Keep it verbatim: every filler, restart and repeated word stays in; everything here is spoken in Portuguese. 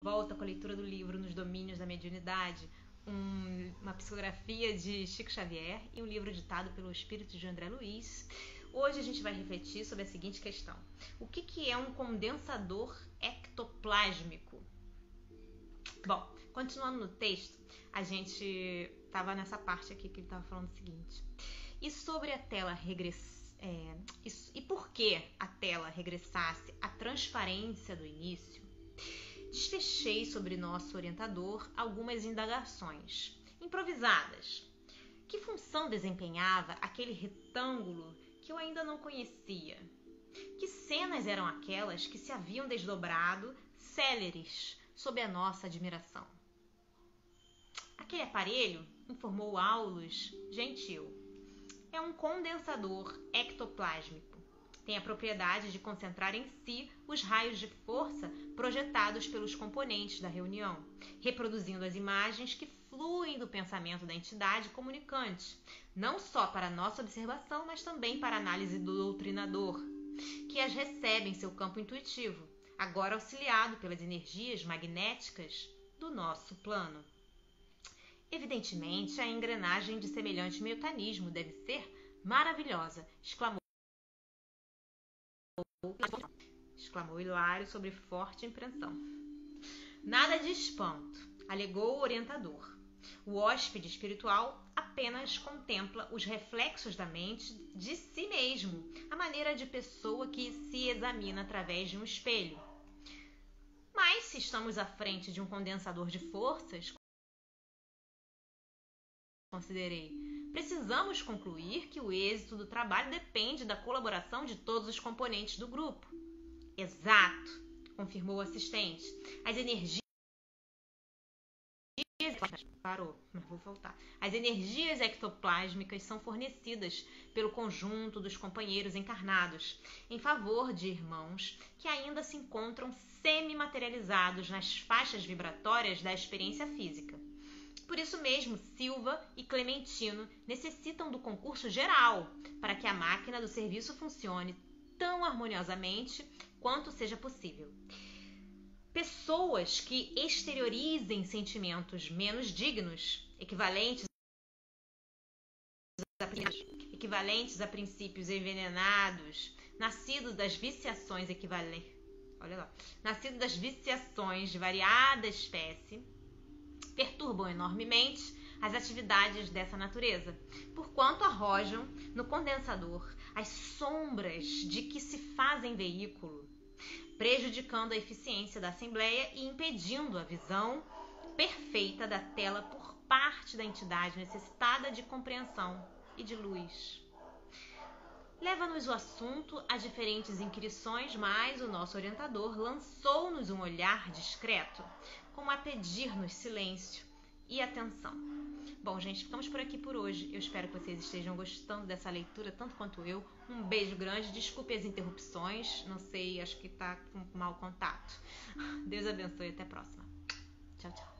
Volta com a leitura do livro Nos Domínios da Mediunidade, um, uma psicografia de Chico Xavier e um livro ditado pelo espírito de André Luiz. Hoje a gente vai refletir sobre a seguinte questão: o que, que é um condensador ectoplásmico? Bom, continuando no texto, a gente estava nessa parte aqui que ele estava falando o seguinte: e sobre a tela regress... é, e, e por que a tela regressasse à transparência do início, desfechei sobre nosso orientador algumas indagações improvisadas. Que função desempenhava aquele retângulo que eu ainda não conhecia? Que cenas eram aquelas que se haviam desdobrado, céleres, sob a nossa admiração? Aquele aparelho, informou Aulus gentil, é um condensador ectoplásmico. Tem a propriedade de concentrar em si os raios de força projetados pelos componentes da reunião, reproduzindo as imagens que fluem do pensamento da entidade comunicante, não só para nossa observação, mas também para a análise do doutrinador, que as recebe em seu campo intuitivo, agora auxiliado pelas energias magnéticas do nosso plano. Evidentemente, a engrenagem de semelhante mecanismo deve ser maravilhosa, exclamou exclamou Hilário sobre forte impressão. Nada de espanto, alegou o orientador. O hóspede espiritual apenas contempla os reflexos da mente de si mesmo, a maneira de pessoa que se examina através de um espelho. Mas se estamos à frente de um condensador de forças, considerei, precisamos concluir que o êxito do trabalho depende da colaboração de todos os componentes do grupo. Exato, confirmou o assistente. As energias... Parou, mas vou voltar. As energias ectoplásmicas são fornecidas pelo conjunto dos companheiros encarnados em favor de irmãos que ainda se encontram semi-materializados nas faixas vibratórias da experiência física. Por isso mesmo, Silva e Clementino necessitam do concurso geral para que a máquina do serviço funcione tão harmoniosamente quanto seja possível. Pessoas que exteriorizem sentimentos menos dignos, equivalentes a, equivalentes a princípios envenenados, nascidos das viciações equivalentes, olha lá, nascidos das viciações de variada espécie, perturbam enormemente as atividades dessa natureza, porquanto arrojam no condensador as sombras de que se fazem veículo, prejudicando a eficiência da Assembleia e impedindo a visão perfeita da tela por parte da entidade necessitada de compreensão e de luz. Leva-nos o assunto a diferentes inquirições, mas o nosso orientador lançou-nos um olhar discreto, como a pedir-nos silêncio e atenção. Bom, gente, ficamos por aqui por hoje. Eu espero que vocês estejam gostando dessa leitura, tanto quanto eu. Um beijo grande, desculpe as interrupções, não sei, acho que tá com mau contato. Deus abençoe, até a próxima. Tchau, tchau.